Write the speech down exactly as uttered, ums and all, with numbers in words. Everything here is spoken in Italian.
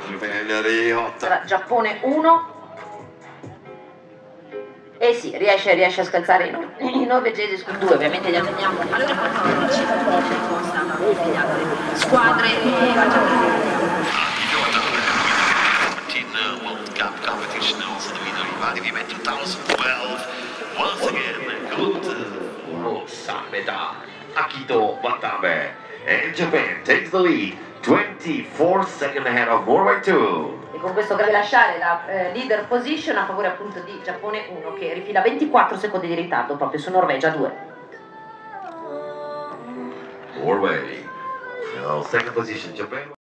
Allora, Giappone uno. E sì, riesce, riesce a scalzare i, nor i norvegesi su due, ovviamente li attendiamo alle quattordici, stanno tutte le altre squadre e World Cup competition, also the winner in Fiemme duemiladodici. Once again, good rossa metà Akito Watabe, and Japan takes the lead, twenty-four seconds ahead of Norway two. E con questo lasciare la eh, leader position a favore appunto di Giappone uno, che rifila ventiquattro secondi di ritardo proprio su Norvegia due. Norway, now second position, Japan.